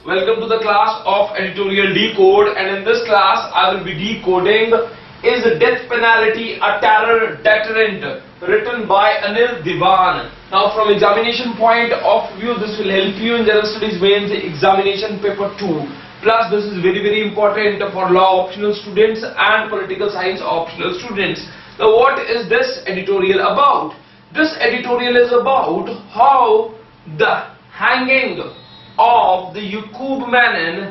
Welcome to the class of Editorial Decode, and in this class I will be decoding Is Death Penalty a Terror Deterrent, written by Anil Diwan. Now from examination point of view, this will help you in General Studies Mains Examination Paper 2. Plus this is very important for law optional students and political science optional students. Now what is this editorial about? This editorial is about how the hanging of the Yaqub Menon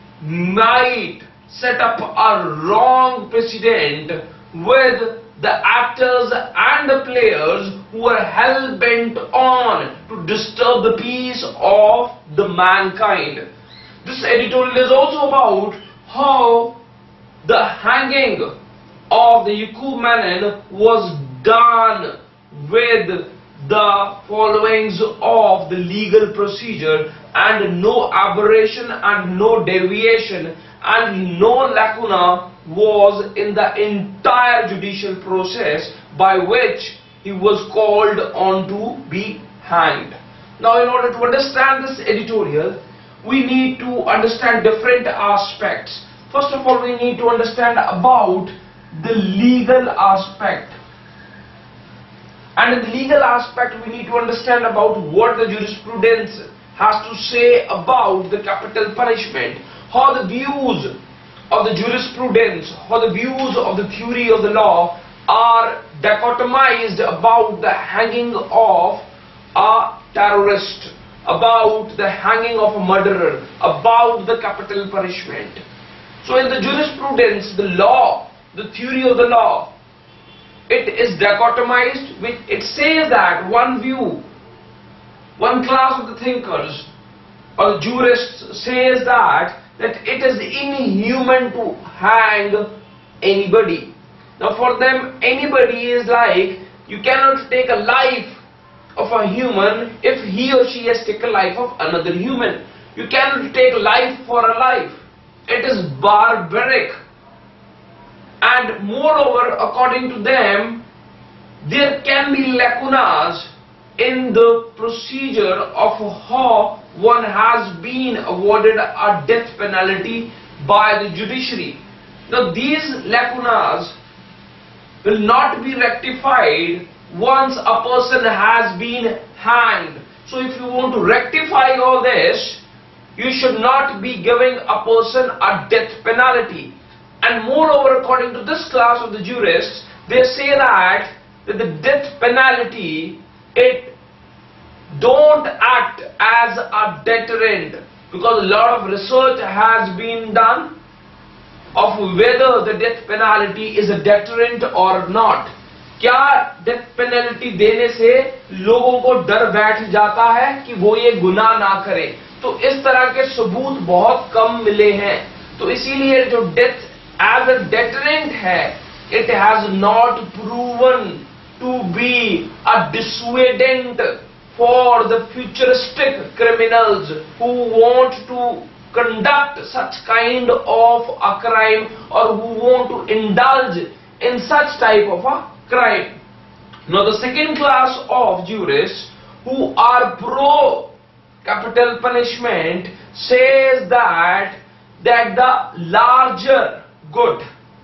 might set up a wrong precedent with the actors and the players who are hell-bent on to disturb the peace of the mankind. This editorial is also about how the hanging of the Yaqub Menon was done with the followings of the legal procedure, and no aberration and no deviation and no lacuna was in the entire judicial process by which he was called on to be hanged. Now in order to understand this editorial, we need to understand different aspects. First of all, we need to understand about the legal aspect. And in the legal aspect, we need to understand about what the jurisprudence has to say about the capital punishment, how the views of the jurisprudence, how the views of the theory of the law are dichotomized about the hanging of a terrorist, about the hanging of a murderer, about the capital punishment. So in the jurisprudence, the law, the theory of the law, it is dichotomized. It says that one view, one class of the thinkers or the jurists says that it is inhuman to hang anybody. Now for them, anybody is like, you cannot take a life of a human if he or she has taken life of another human. You cannot take life for a life. It is barbaric. And moreover, according to them, there can be lacunas in the procedure of how one has been awarded a death penalty by the judiciary. Now these lacunas will not be rectified once a person has been hanged. So if you want to rectify all this, you should not be giving a person a death penalty. And moreover, according to this class of the jurists, they say that the death penalty, it don't act as a deterrent, because a lot of research has been done of whether the death penalty is a deterrent or not. क्या death penalty देने से लोगों को डर बैठ जाता है कि वो ये गुनाह ना करें? तो इस तरह के सबूत बहुत कम मिले हैं. तो इसीलिए जो death as a deterrent hai, it has not proven to be a dissuadant for the futuristic criminals who want to conduct such kind of a crime or who want to indulge in such type of a crime. Now the second class of jurists who are pro capital punishment says that the larger good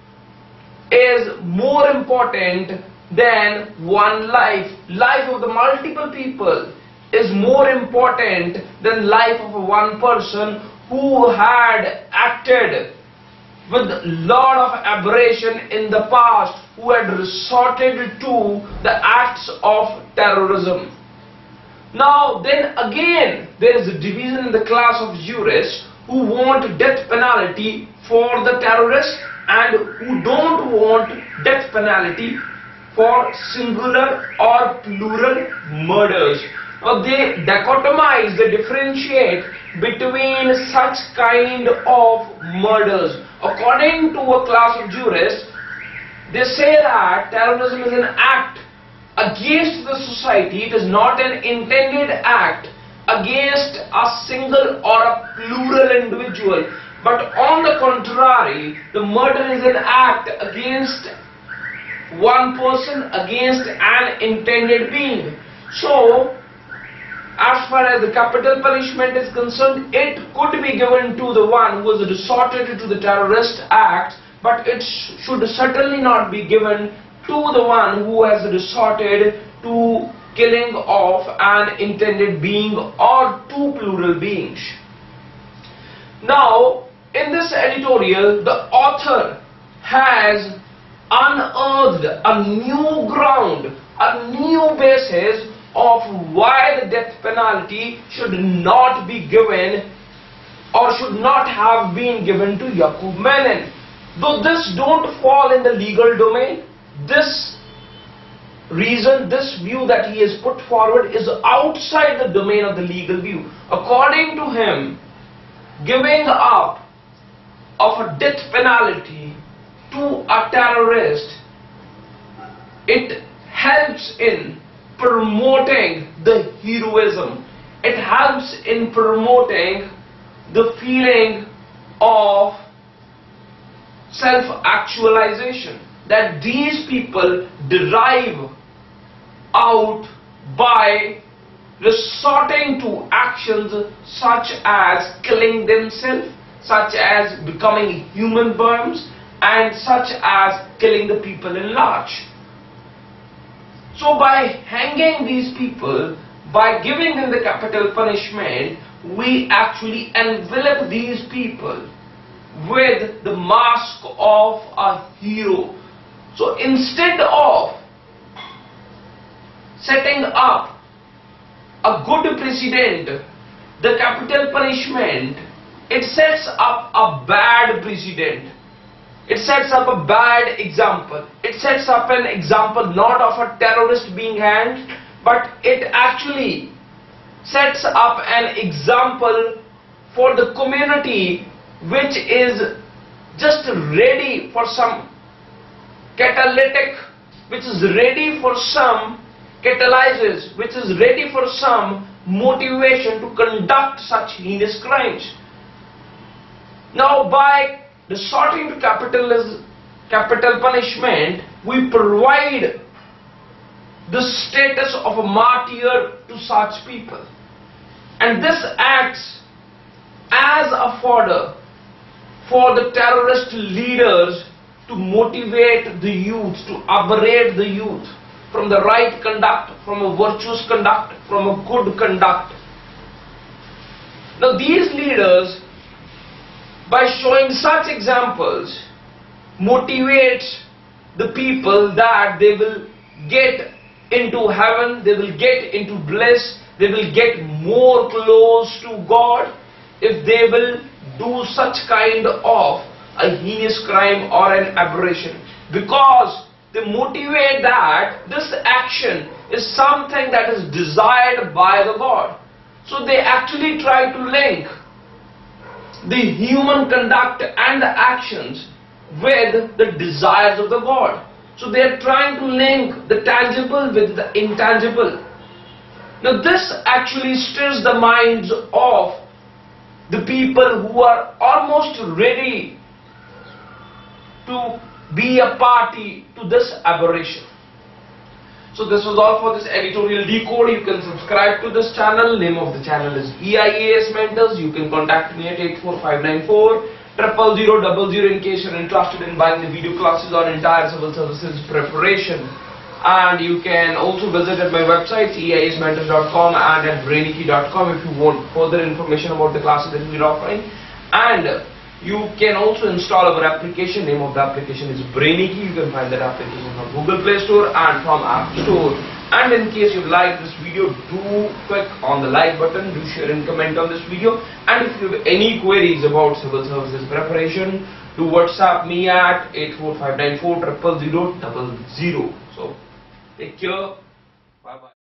is more important than one life. Life of the multiple people is more important than life of one person who had acted with lot of aberration in the past, who had resorted to the acts of terrorism. Now then again, there is a division in the class of jurists who want death penalty for the terrorists and who don't want death penalty for singular or plural murders. Now they dichotomize, they differentiate between such kind of murders. According to a class of jurists, they say that terrorism is an act against the society. It is not an intended act against a single or a plural individual, but on the contrary, the murder is an act against one person, against an intended being. So as far as the capital punishment is concerned, it could be given to the one who has resorted to the terrorist act, but it should certainly not be given to the one who has resorted to killing of an intended being or two plural beings. Now, in this editorial, the author has unearthed a new ground, a new basis of why the death penalty should not be given or should not have been given to Yaqub Menon. Though this don't fall in the legal domain, this reason, this view that he has put forward is outside the domain of the legal view. According to him, giving up of a death penalty to a terrorist, it helps in promoting the heroism. It helps in promoting the feeling of self-actualization that these people derive out by resorting to actions such as killing themselves, such as becoming human beings, and such as killing the people in large. So by hanging these people, by giving them the capital punishment, we actually envelop these people with the mask of a hero. So instead of setting up a good precedent, the capital punishment, it sets up a bad precedent. It sets up a bad example. It sets up an example not of a terrorist being hanged, but it actually sets up an example for the community which is just ready for some catalytic, which is ready for some catalysis, which is ready for some motivation to conduct such heinous crimes. Now, by resorting to capital punishment, we provide the status of a martyr to such people, and this acts as a fodder for the terrorist leaders to motivate the youth, to aberrate the youth from the right conduct, from a virtuous conduct, from a good conduct. Now these leaders, by showing such examples, motivate the people that they will get into heaven, they will get into bliss, they will get more close to God if they will do such kind of a heinous crime or an aberration, because they motivate that this action is something that is desired by the God. So they actually try to link the human conduct and the actions with the desires of the God. So they are trying to link the tangible with the intangible. Now this actually stirs the minds of the people who are almost ready to be a party to this aberration. So this was all for this editorial decode. You can subscribe to this channel. Name of the channel is EIAS Mentors. You can contact me at 84594 00000 in case you're interested in buying the video classes on entire civil services preparation. And you can also visit at my websites eiasmentors.com and at brainicky.com if you want further information about the classes that we're offering. And you can also install our application. Name of the application is Brainicky. You can find that application from Google Play Store and from App Store. And in case you like this video, do click on the like button, do share and comment on this video. And if you have any queries about civil services preparation, do WhatsApp me at 84594 00000. So take care. Bye bye.